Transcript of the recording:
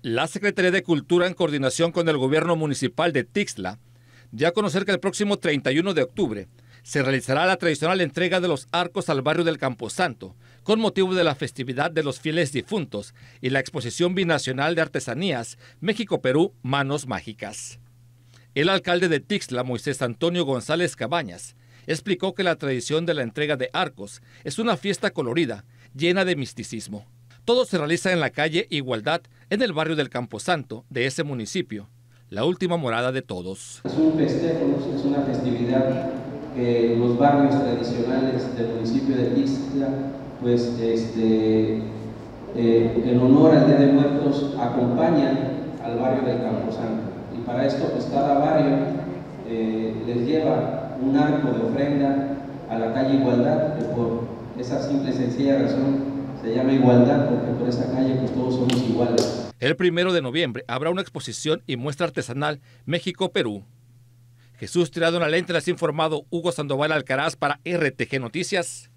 La Secretaría de Cultura, en coordinación con el gobierno municipal de Tixla, dio a conocer que el próximo 31 de octubre se realizará la tradicional entrega de los arcos al barrio del Camposanto, con motivo de la festividad de los fieles difuntos y la exposición binacional de artesanías México-Perú Manos Mágicas. El alcalde de Tixla, Moisés Antonio González Cabañas, explicó que la tradición de la entrega de arcos es una fiesta colorida, llena de misticismo. Todo se realiza en la calle Igualdad, en el barrio del Camposanto de ese municipio, la última morada de todos. Es un festejo, es una festividad que los barrios tradicionales del municipio de Tixla, pues en honor al Día de Muertos, acompañan al barrio del Camposanto. Y para esto, pues cada barrio les lleva un arco de ofrenda a la calle Igualdad, que por esa simple y sencilla razón se llama Igualdad, porque por esa calle pues todos somos iguales. El 1 de noviembre habrá una exposición y muestra artesanal México-Perú. Jesús Tirado en la Lente, les ha informado Hugo Sandoval Alcaraz para RTG Noticias.